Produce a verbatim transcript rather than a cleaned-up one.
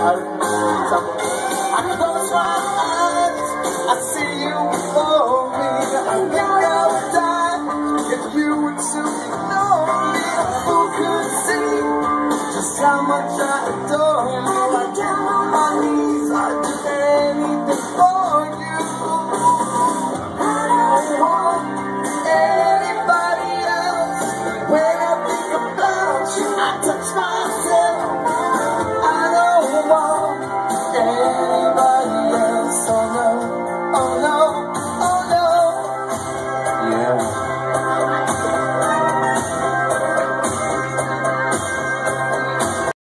I close my eyes, I see you before me. I think I'll die if you would soon ignore me. Who could see just how much I